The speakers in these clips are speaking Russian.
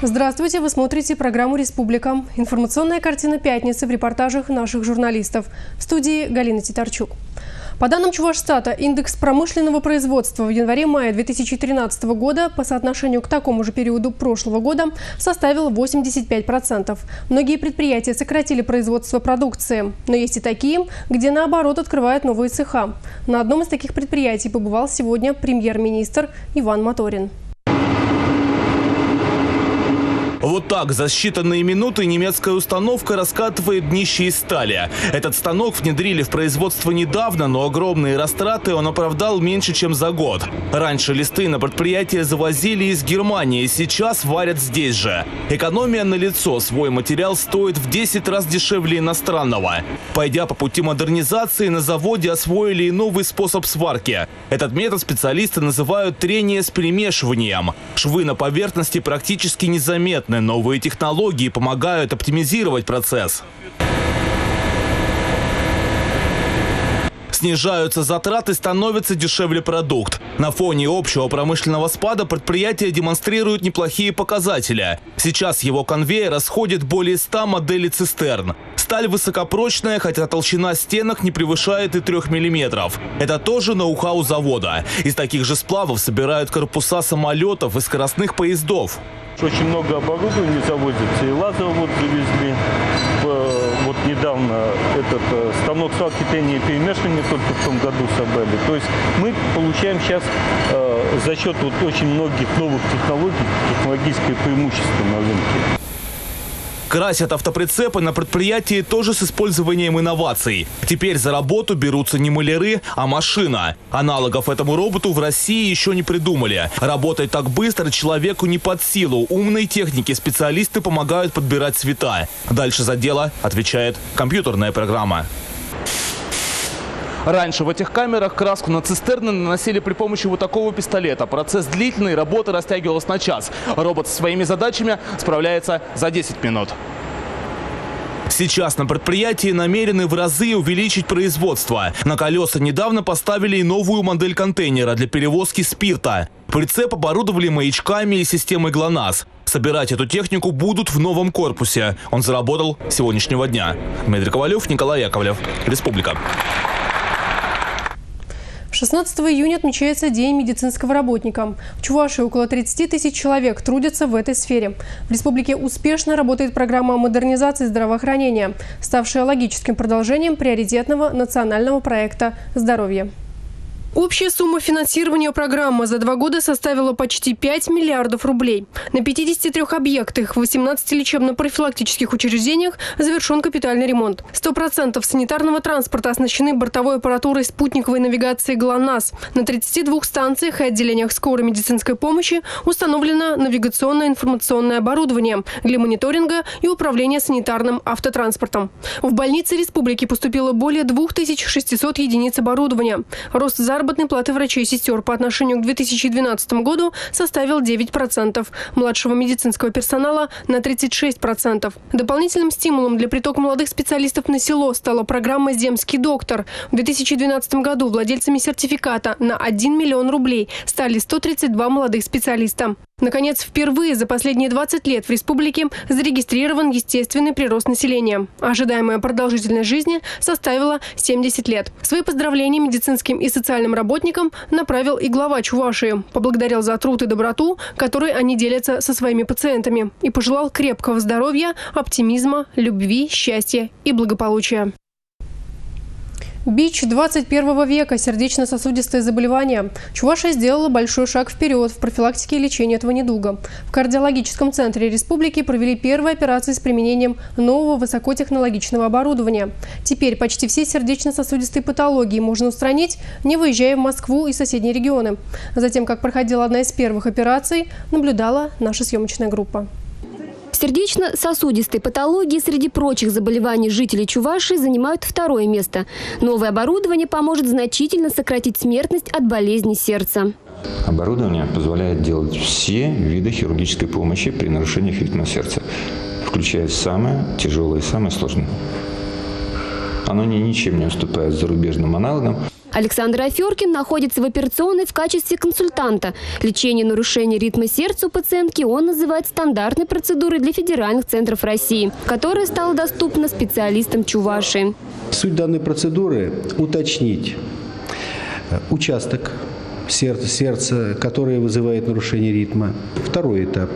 Здравствуйте, вы смотрите программу «Республика». Информационная картина пятницы в репортажах наших журналистов. В студии Галина Титарчук. По данным Чувашстата, индекс промышленного производства в январе-мае 2013 года по соотношению к такому же периоду прошлого года составил 85%. Многие предприятия сократили производство продукции, но есть и такие, где наоборот открывают новые цеха. На одном из таких предприятий побывал сегодня премьер-министр Иван Моторин. Вот так за считанные минуты немецкая установка раскатывает днище из стали. Этот станок внедрили в производство недавно, но огромные растраты он оправдал меньше, чем за год. Раньше листы на предприятие завозили из Германии, сейчас варят здесь же. Экономия налицо, свой материал стоит в 10 раз дешевле иностранного. Пойдя по пути модернизации, на заводе освоили и новый способ сварки. Этот метод специалисты называют трение с перемешиванием. Швы на поверхности практически незаметны. Новые технологии помогают оптимизировать процесс. Снижаются затраты, становится дешевле продукт. На фоне общего промышленного спада предприятие демонстрирует неплохие показатели. Сейчас его конвейер расходит более 100 моделей цистерн. Сталь высокопрочная, хотя толщина стенок не превышает и 3 мм. Это тоже ноу-хау завода. Из таких же сплавов собирают корпуса самолетов и скоростных поездов. Очень много оборудования завозится, и лазер вот завезли. Вот недавно этот станок сварки трения и перемешивания только в том году собрали. То есть мы получаем сейчас за счет вот очень многих новых технологий технологическое преимущество на рынке. Красят автоприцепы на предприятии тоже с использованием инноваций. Теперь за работу берутся не маляры, а машина. Аналогов этому роботу в России еще не придумали. Работать так быстро человеку не под силу. Умные техники-специалисты помогают подбирать цвета. Дальше за дело отвечает компьютерная программа. Раньше в этих камерах краску на цистерны наносили при помощи вот такого пистолета. Процесс длительный, работа растягивалась на час. Робот со своими задачами справляется за 10 минут. Сейчас на предприятии намерены в разы увеличить производство. На колеса недавно поставили и новую модель контейнера для перевозки спирта. Прицеп оборудовали маячками и системой ГЛОНАСС. Собирать эту технику будут в новом корпусе. Он заработал с сегодняшнего дня. Дмитрий Ковалев, Николай Яковлев. Республика. 16 июня отмечается День медицинского работника. В Чувашии около 30 тысяч человек трудятся в этой сфере. В республике успешно работает программа модернизации здравоохранения, ставшая логическим продолжением приоритетного национального проекта «Здоровье». Общая сумма финансирования программы за 2 года составила почти 5 миллиардов рублей. На 53 объектах в 18 лечебно-профилактических учреждениях завершен капитальный ремонт. 100% санитарного транспорта оснащены бортовой аппаратурой спутниковой навигации ГЛОНАСС. На 32 станциях и отделениях скорой медицинской помощи установлено навигационное информационное оборудование для мониторинга и управления санитарным автотранспортом. В больницы республики поступило более 2600 единиц оборудования. Рост заработной платы врачей и сестер по отношению к 2012 году составил 9%, младшего медицинского персонала на 36%. Дополнительным стимулом для притока молодых специалистов на село стала программа «Земский доктор». В 2012 году владельцами сертификата на 1 миллион рублей стали 132 молодых специалиста. Наконец, впервые за последние 20 лет в республике зарегистрирован естественный прирост населения. Ожидаемая продолжительность жизни составила 70 лет. Свои поздравления медицинским и социальным работникам направил и глава Чувашии. Поблагодарил за труд и доброту, которой они делятся со своими пациентами. И пожелал крепкого здоровья, оптимизма, любви, счастья и благополучия. БИЧ 21 века – сердечно-сосудистые заболевания. Чувашия сделала большой шаг вперед в профилактике и лечении этого недуга. В кардиологическом центре республики провели первые операции с применением нового высокотехнологичного оборудования. Теперь почти все сердечно-сосудистые патологии можно устранить, не выезжая в Москву и соседние регионы. Затем, как проходила одна из первых операций, наблюдала наша съемочная группа. Сердечно-сосудистой патологии среди прочих заболеваний жителей Чувашии занимают 2-е место. Новое оборудование поможет значительно сократить смертность от болезни сердца. Оборудование позволяет делать все виды хирургической помощи при нарушениях ритма сердца, включая самое тяжелое и самое сложное. Оно ничем не уступает зарубежным аналогам. Александр Аферкин находится в операционной в качестве консультанта. Лечение нарушений ритма сердца у пациентки он называет стандартной процедурой для федеральных центров России, которая стала доступна специалистам Чувашии. Суть данной процедуры – уточнить участок сердца, который вызывает нарушение ритма. Второй этап,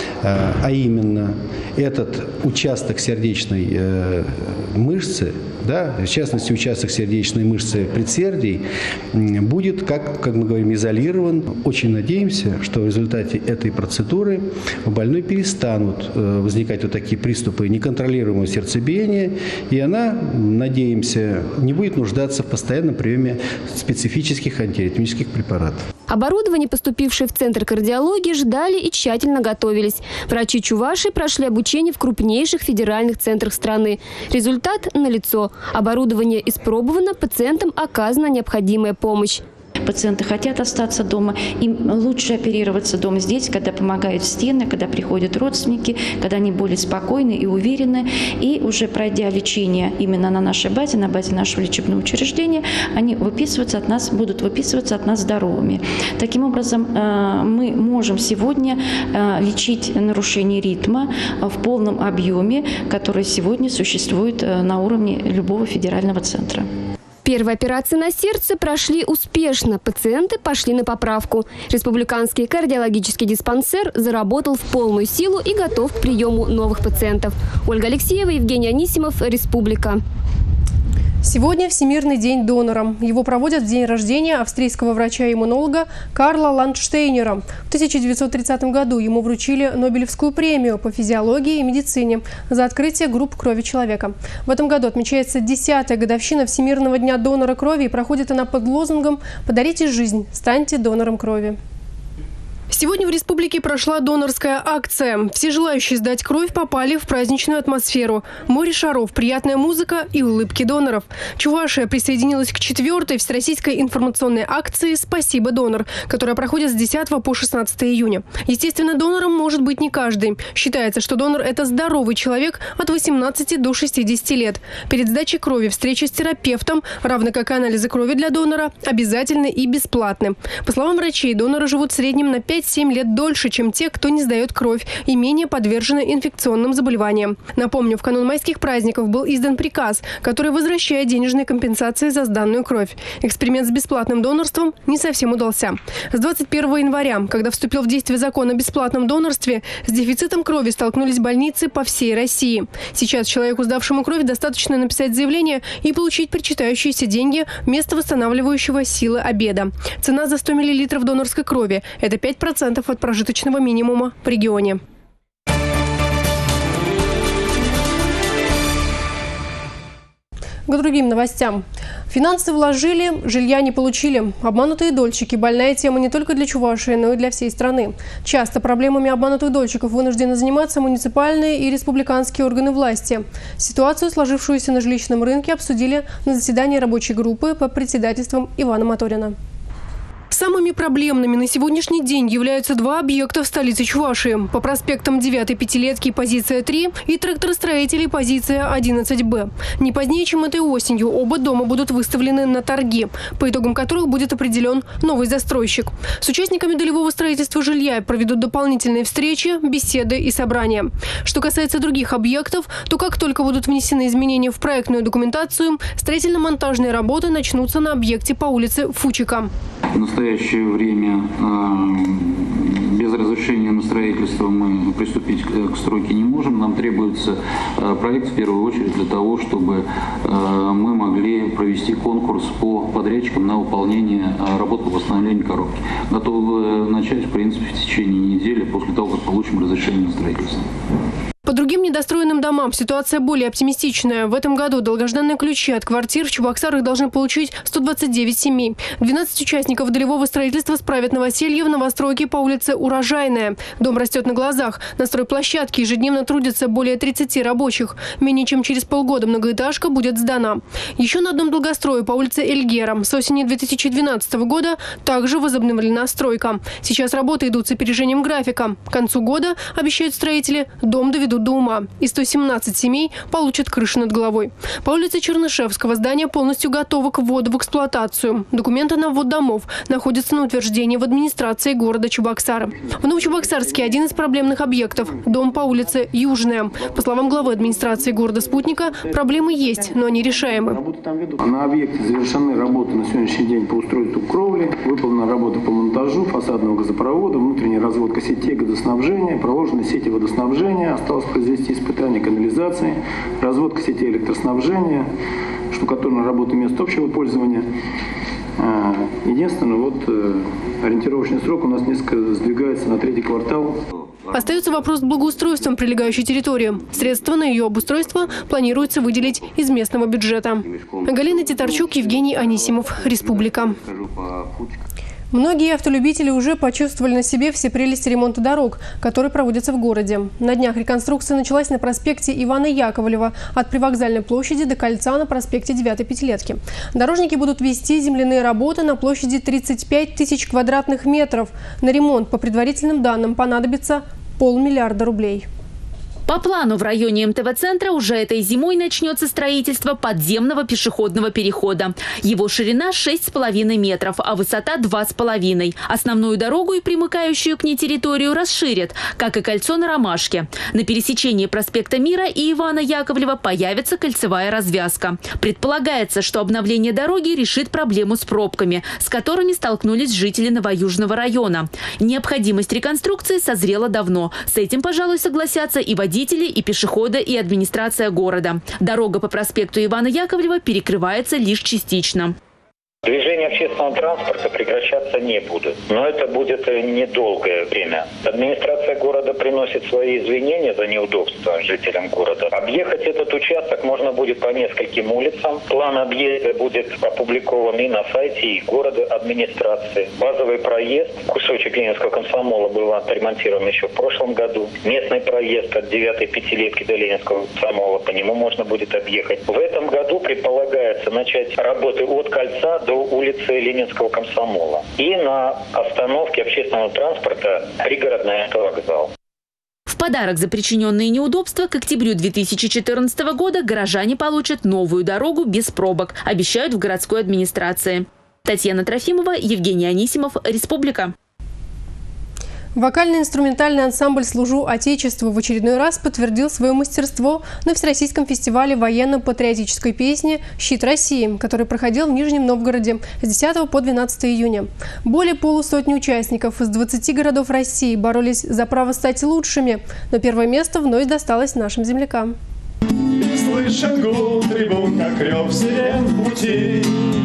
а именно этот участок сердечной мышцы, в частности участок сердечной мышцы предсердий, будет, как мы говорим, изолирован. Очень надеемся, что в результате этой процедуры у больной перестанут возникать вот такие приступы неконтролируемого сердцебиения, и она, надеемся, не будет нуждаться в постоянном приеме специфических антиаритмических препаратов. Оборудование, поступившее в Центр кардиологии, ждали и тщательно готовились. Врачи Чувашии прошли обучение в крупнейших федеральных центрах страны. Результат налицо. Оборудование испробовано, пациентам оказана необходимая помощь. Пациенты хотят остаться дома, им лучше оперироваться дома здесь, когда помогают стены, когда приходят родственники, когда они более спокойны и уверены. И уже пройдя лечение именно на нашей базе, на базе нашего лечебного учреждения, они будут выписываться от нас здоровыми. Таким образом, мы можем сегодня лечить нарушение ритма в полном объеме, которое сегодня существует на уровне любого федерального центра. Первые операции на сердце прошли успешно. Пациенты пошли на поправку. Республиканский кардиологический диспансер заработал в полную силу и готов к приему новых пациентов. Ольга Алексеева, Евгений Анисимов, Республика. Сегодня Всемирный день донора. Его проводят в день рождения австрийского врача-иммунолога Карла Ландштейнера. В 1930 году ему вручили Нобелевскую премию по физиологии и медицине за открытие групп крови человека. В этом году отмечается 10-я годовщина Всемирного дня донора крови, и проходит она под лозунгом «Подарите жизнь, станьте донором крови». Сегодня в республике прошла донорская акция. Все желающие сдать кровь попали в праздничную атмосферу. Море шаров, приятная музыка и улыбки доноров. Чувашия присоединилась к 4-й всероссийской информационной акции «Спасибо, донор», которая проходит с 10 по 16 июня. Естественно, донором может быть не каждый. Считается, что донор – это здоровый человек от 18 до 60 лет. Перед сдачей крови встреча с терапевтом, равно как и анализы крови для донора, обязательны и бесплатны. По словам врачей, доноры живут в среднем на 5-7 лет дольше, чем те, кто не сдает кровь и менее подвержены инфекционным заболеваниям. Напомню, в канун майских праздников был издан приказ, который возвращает денежные компенсации за сданную кровь. Эксперимент с бесплатным донорством не совсем удался. С 21 января, когда вступил в действие закон о бесплатном донорстве, с дефицитом крови столкнулись больницы по всей России. Сейчас человеку, сдавшему кровь, достаточно написать заявление и получить причитающиеся деньги вместо восстанавливающего силы обеда. Цена за 100 мл донорской крови – это 5% от прожиточного минимума в регионе. К другим новостям. Финансы вложили, жилья не получили. Обманутые дольщики – больная тема не только для Чувашии, но и для всей страны. Часто проблемами обманутых дольщиков вынуждены заниматься муниципальные и республиканские органы власти. Ситуацию, сложившуюся на жилищном рынке, обсудили на заседании рабочей группы под председательством Ивана Моторина. Самыми проблемными на сегодняшний день являются два объекта в столице Чувашии. По проспектам 9-й пятилетки позиция 3 и тракторостроителей позиция 11Б. Не позднее, чем этой осенью, оба дома будут выставлены на торги, по итогам которых будет определен новый застройщик. С участниками долевого строительства жилья проведут дополнительные встречи, беседы и собрания. Что касается других объектов, то как только будут внесены изменения в проектную документацию, строительно-монтажные работы начнутся на объекте по улице Фучика. В настоящее время без разрешения на строительство мы приступить к стройке не можем. Нам требуется проект в первую очередь для того, чтобы мы могли провести конкурс по подрядчикам на выполнение работ по восстановлению коробки. Готовы начать, в принципе, в течение недели после того, как получим разрешение на строительство. По другим недостроенным домам ситуация более оптимистичная. В этом году долгожданные ключи от квартир в Чебоксарах должны получить 129 семей. 12 участников долевого строительства справят новоселье в новостройке по улице Урожайная. Дом растет на глазах. На стройплощадке ежедневно трудятся более 30 рабочих. Менее чем через полгода многоэтажка будет сдана. Еще на одном долгострое по улице Эльгера с осени 2012 года также возобновлена стройка. Сейчас работы идут с опережением графика. К концу года, обещают строители, дом доведут дойдут до ума, и 117 семей получат крышу над головой. По улице Чернышевского здание полностью готово к вводу в эксплуатацию. Документы на ввод домов находятся на утверждении в администрации города Чебоксары. В Новочебоксарске один из проблемных объектов – дом по улице Южная. По словам главы администрации города Спутника, проблемы есть, но они решаемы. На объекте завершены работы на сегодняшний день по устройству кровли, выполнена работа по монтажу фасадного газопровода, внутренняя разводка сетей газоснабжения, проложены сети водоснабжения, осталось произвести испытание канализации, разводка сетей электроснабжения, штукатурная работа мест общего пользования. Единственное, ориентировочный срок у нас несколько сдвигается на 3-й квартал. Остается вопрос с благоустройством прилегающей территории. Средства на ее обустройство планируется выделить из местного бюджета. Галина Титарчук, Евгений Анисимов, Республика. Многие автолюбители уже почувствовали на себе все прелести ремонта дорог, которые проводятся в городе. На днях реконструкция началась на проспекте Ивана Яковлева от Привокзальной площади до кольца на проспекте 9-й Пятилетки. Дорожники будут вести земляные работы на площади 35 тысяч квадратных метров. На ремонт, по предварительным данным, понадобится 500 миллиарда рублей. По плану в районе МТВ-центра уже этой зимой начнется строительство подземного пешеходного перехода. Его ширина 6,5 метров, а высота 2,5. Основную дорогу и примыкающую к ней территорию расширят, как и кольцо на Ромашке. На пересечении проспекта Мира и Ивана Яковлева появится кольцевая развязка. Предполагается, что обновление дороги решит проблему с пробками, с которыми столкнулись жители Новоюжного района. Необходимость реконструкции созрела давно. С этим, пожалуй, согласятся и водители, и пешеходы, и администрация города. Дорога по проспекту Ивана Яковлева перекрывается лишь частично. Движение общественного транспорта прекращаться не будет, но это будет недолгое время. Администрация города приносит свои извинения за неудобства жителям города. Объехать этот участок можно будет по нескольким улицам. План объезда будет опубликован и на сайте и города администрации. Базовый проезд, кусочек Ленинского комсомола, был отремонтирован еще в прошлом году. Местный проезд от 9-й Пятилетки до Ленинского комсомола, по нему можно будет объехать. В этом году предполагается начать работы от кольца до улицы Ленинского комсомола. И на остановке общественного транспорта пригородный автовокзал. В подарок за причиненные неудобства к октябрю 2014 года горожане получат новую дорогу без пробок, обещают в городской администрации. Татьяна Трофимова, Евгений Анисимов, Республика. Вокально-инструментальный ансамбль «Служу Отечеству» в очередной раз подтвердил свое мастерство на Всероссийском фестивале военно-патриотической песни «Щит России», который проходил в Нижнем Новгороде с 10 по 12 июня. Более полусотни участников из 20 городов России боролись за право стать лучшими, но первое место вновь досталось нашим землякам. Слышен гул трибун, как рев сирен в пути.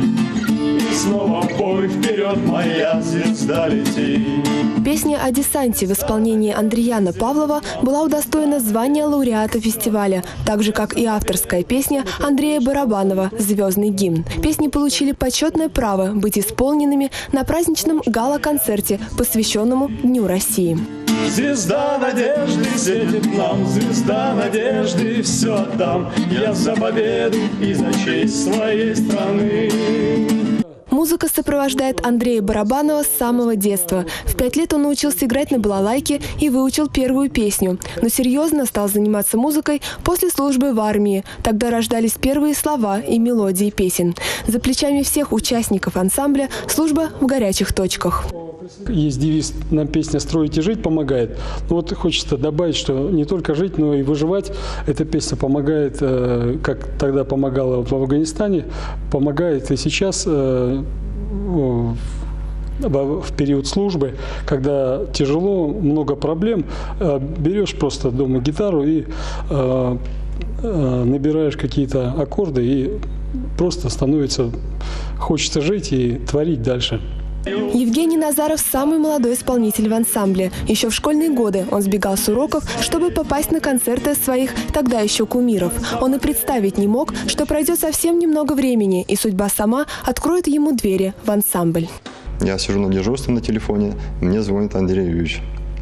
Снова в бой, вперед, моя звезда летит. Песня о десанте в исполнении Андреяна Павлова была удостоена звания лауреата фестиваля, так же, как и авторская песня Андрея Барабанова «Звездный гимн». Песни получили почетное право быть исполненными на праздничном гала-концерте, посвященному Дню России. Звезда надежды светит нам, звезда надежды, все отдам я за победу и за честь своей страны. Музыка сопровождает Андрея Барабанова с самого детства. В 5 лет он научился играть на балалайке и выучил первую песню. Но серьезно стал заниматься музыкой после службы в армии. Тогда рождались первые слова и мелодии песен. За плечами всех участников ансамбля служба в горячих точках. Есть девиз «Нам песня «Строить и жить» помогает». Но вот хочется добавить, что не только жить, но и выживать. Эта песня помогает, как тогда помогала в Афганистане, помогает и сейчас в период службы, когда тяжело, много проблем, берешь просто дома гитару и набираешь какие-то аккорды, и просто становится, хочется жить и творить дальше. Евгений Назаров – самый молодой исполнитель в ансамбле. Еще в школьные годы он сбегал с уроков, чтобы попасть на концерты своих тогда еще кумиров. Он и представить не мог, что пройдет совсем немного времени, и судьба сама откроет ему двери в ансамбль. Я сижу на дежурстве на телефоне, мне звонит Андрей Юрьевич.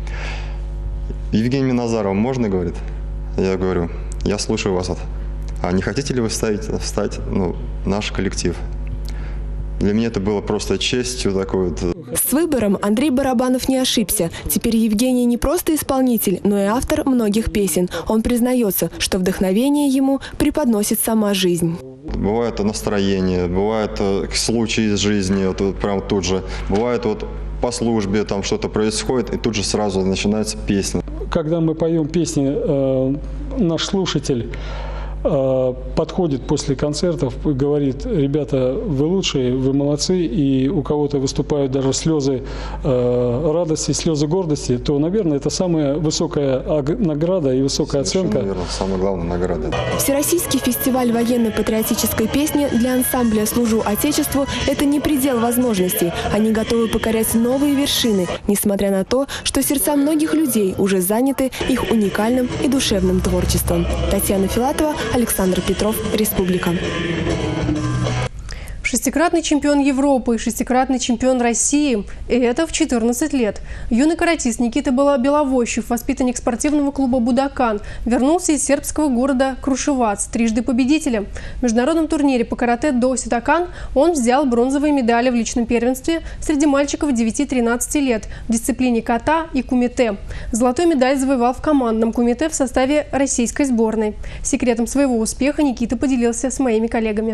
Евгений Назаров, можно, говорит? Я говорю, я слушаю вас. А не хотите ли вы встать наш коллектив? Для меня это было просто честью такой вот. С выбором Андрей Барабанов не ошибся. Теперь Евгений не просто исполнитель, но и автор многих песен. Он признается, что вдохновение ему преподносит сама жизнь. Бывает настроение, бывают случаи из жизни, вот прям тут же. Бывает вот по службе там что-то происходит, и тут же сразу начинается песня. Когда мы поем песни, наш слушатель подходит после концертов и говорит: ребята, вы лучшие, вы молодцы, и у кого-то выступают даже слезы радости, слезы гордости, то, наверное, это самая высокая награда и высокая оценка. Наверное, самая главная награда. Всероссийский фестиваль военно-патриотической песни для ансамбля «Служу Отечеству» – это не предел возможностей. Они готовы покорять новые вершины, несмотря на то, что сердца многих людей уже заняты их уникальным и душевным творчеством. Татьяна Филатова, Александр Петров, Республика. Шестикратный чемпион Европы и шестикратный чемпион России. И это в 14 лет. Юный каратист Никита Беловощев, воспитанник спортивного клуба «Будакан», вернулся из сербского города Крушевац, трижды победителем. В международном турнире по карате до Ситакан он взял бронзовые медали в личном первенстве среди мальчиков 9-13 лет в дисциплине ката и кумите. Золотую медаль завоевал в командном кумите в составе российской сборной. Секретом своего успеха Никита поделился с моими коллегами.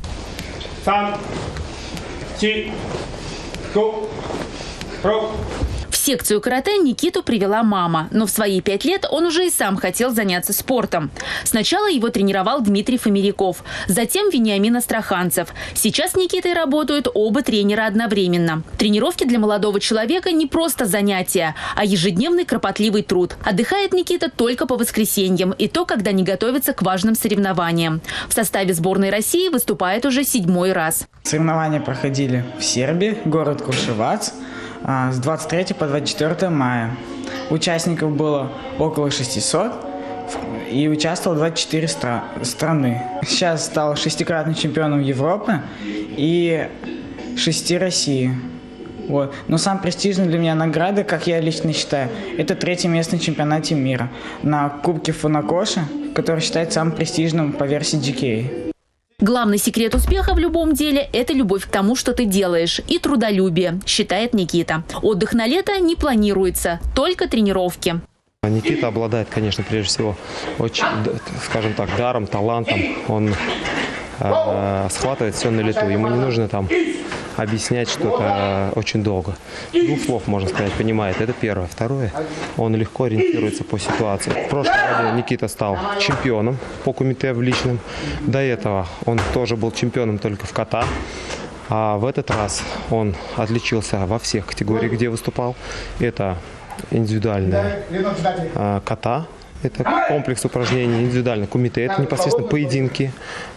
В секцию карате Никиту привела мама, но в свои 5 лет он уже и сам хотел заняться спортом. Сначала его тренировал Дмитрий Фомеряков, затем Вениамин Астраханцев. Сейчас с Никитой работают оба тренера одновременно. Тренировки для молодого человека не просто занятия, а ежедневный кропотливый труд. Отдыхает Никита только по воскресеньям, и то, когда не готовится к важным соревнованиям. В составе сборной России выступает уже 7-й раз. Соревнования проходили в Сербии, город Крушевац, с 23 по 24 мая. Участников было около 600 и участвовало 24 страны. Сейчас стал 6-кратным чемпионом Европы и 6 России. Вот. Но самая престижная для меня награда, как я лично считаю, это 3-е место на чемпионате мира на Кубке Фунакоши, который считается самым престижным по версии GK. Главный секрет успеха в любом деле – это любовь к тому, что ты делаешь, и трудолюбие, считает Никита. Отдых на лето не планируется, только тренировки. Никита обладает, конечно, прежде всего, очень, скажем так, даром, талантом. Он схватывает все на лету. Ему не нужно там объяснять что-то очень долго. 2 слов, можно сказать, понимает. Это первое. Второе, он легко ориентируется по ситуации. В прошлом году Никита стал чемпионом по кумите в личном. До этого он тоже был чемпионом только в ката. А в этот раз он отличился во всех категориях, где выступал. Это индивидуальная ката. Это комплекс упражнений, индивидуальный кумите, это непосредственно поединки.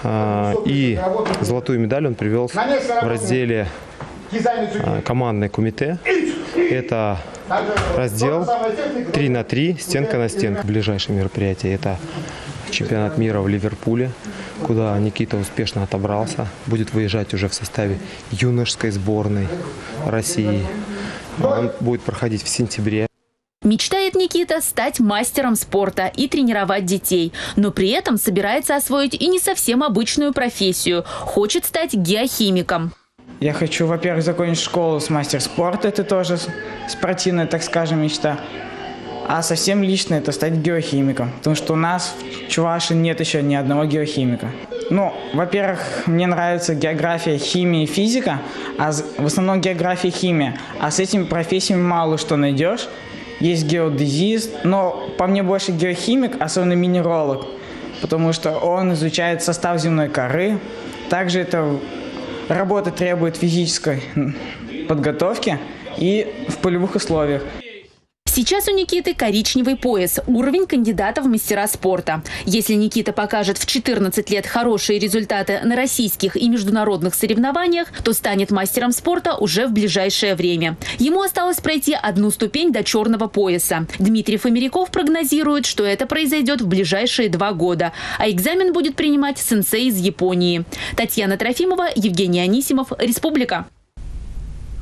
И золотую медаль он привел в разделе командное кумите. Это раздел 3×3, стенка на стенку. Ближайшее мероприятие – это чемпионат мира в Ливерпуле, куда Никита успешно отобрался. Будет выезжать уже в составе юношеской сборной России. Он будет проходить в сентябре. Мечтает Никита стать мастером спорта и тренировать детей. Но при этом собирается освоить и не совсем обычную профессию. Хочет стать геохимиком. Я хочу, во-первых, закончить школу с мастер спорта. Это тоже спортивная, так скажем, мечта. А совсем лично это стать геохимиком. Потому что у нас в Чувашии нет еще ни одного геохимика. Ну, во-первых, мне нравится география, химия и физика. А в основном география и химия. А с этими профессиями мало что найдешь. Есть геодезист, но по мне больше геохимик, особенно минералог, потому что он изучает состав земной коры. Также эта работа требует физической подготовки и в полевых условиях. Сейчас у Никиты коричневый пояс, уровень кандидата в мастера спорта. Если Никита покажет в 14 лет хорошие результаты на российских и международных соревнованиях, то станет мастером спорта уже в ближайшее время. Ему осталось пройти 1 ступень до черного пояса. Дмитрий Фомеряков прогнозирует, что это произойдет в ближайшие 2 года, а экзамен будет принимать сенсей из Японии. Татьяна Трофимова, Евгений Анисимов, Республика.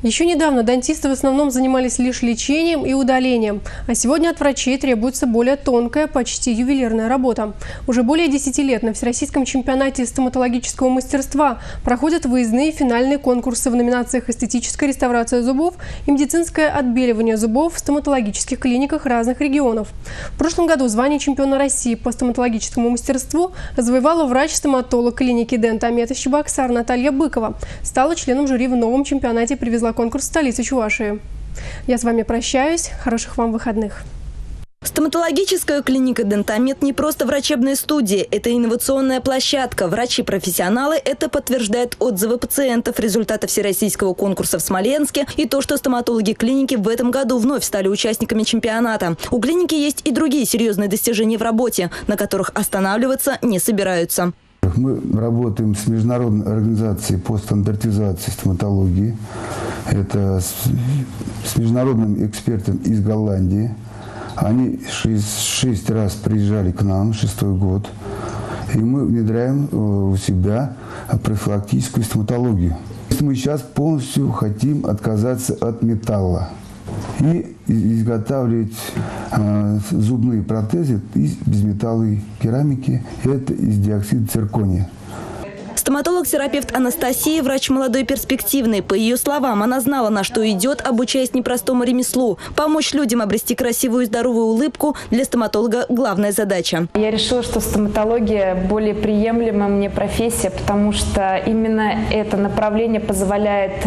Еще недавно дантисты в основном занимались лишь лечением и удалением, а сегодня от врачей требуется более тонкая, почти ювелирная работа. Уже более 10 лет на Всероссийском чемпионате стоматологического мастерства проходят выездные и финальные конкурсы в номинациях «Эстетическая реставрация зубов» и «Медицинское отбеливание зубов» в стоматологических клиниках разных регионов. В прошлом году звание чемпиона России по стоматологическому мастерству завоевала врач-стоматолог клиники «Дентамет» из Чебоксар Наталья Быкова. Стала членом жюри в новом чемпионате и привезла конкурс в столицу Чувашии. Я с вами прощаюсь. Хороших вам выходных. Стоматологическая клиника «Дентамет» не просто врачебная студия, это инновационная площадка. Врачи-профессионалы это подтверждают отзывы пациентов, результаты всероссийского конкурса в Смоленске и то, что стоматологи клиники в этом году вновь стали участниками чемпионата. У клиники есть и другие серьезные достижения в работе, на которых останавливаться не собираются. Мы работаем с международной организацией по стандартизации стоматологии. Это с международным экспертом из Голландии. Они 6 раз приезжали к нам, 6-й год. И мы внедряем у себя профилактическую стоматологию. Мы сейчас полностью хотим отказаться от металла и изготавливать зубные протезы из безметалловой керамики. Это из диоксида циркония. Стоматолог-терапевт Анастасия – врач молодой и перспективный. По ее словам, она знала, на что идет, обучаясь непростому ремеслу. Помочь людям обрести красивую и здоровую улыбку – для стоматолога главная задача. Я решила, что стоматология более приемлемая мне профессия, потому что именно это направление позволяет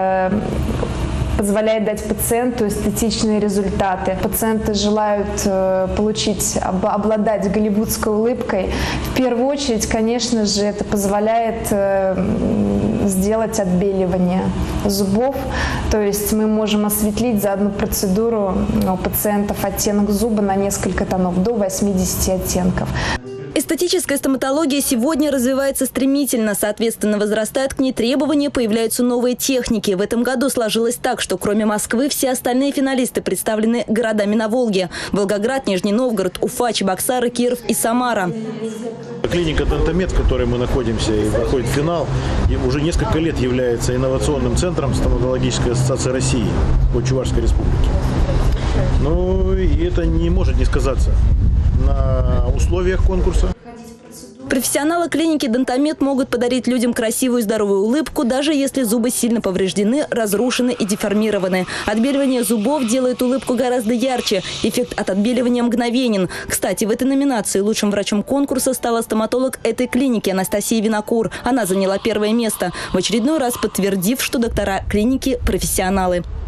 дать пациенту эстетичные результаты. Пациенты желают обладать голливудской улыбкой. В первую очередь, конечно же, это позволяет сделать отбеливание зубов. То есть мы можем осветлить за одну процедуру у пациентов оттенок зуба на несколько тонов, до 80 оттенков. Эстетическая стоматология сегодня развивается стремительно. Соответственно, возрастают к ней требования, появляются новые техники. В этом году сложилось так, что кроме Москвы все остальные финалисты представлены городами на Волге. Волгоград, Нижний Новгород, Уфа, Чебоксары, Киров и Самара. Клиника «Дентамет», в которой мы находимся и проходит финал, уже несколько лет является инновационным центром стоматологической ассоциации России по Чувашской республике. Ну и это не может не сказаться на условиях конкурса. Профессионалы клиники «Дентамет» могут подарить людям красивую и здоровую улыбку, даже если зубы сильно повреждены, разрушены и деформированы. Отбеливание зубов делает улыбку гораздо ярче. Эффект от отбеливания мгновенен. Кстати, в этой номинации лучшим врачом конкурса стала стоматолог этой клиники Анастасия Винокур. Она заняла первое место, в очередной раз подтвердив, что доктора клиники – профессионалы.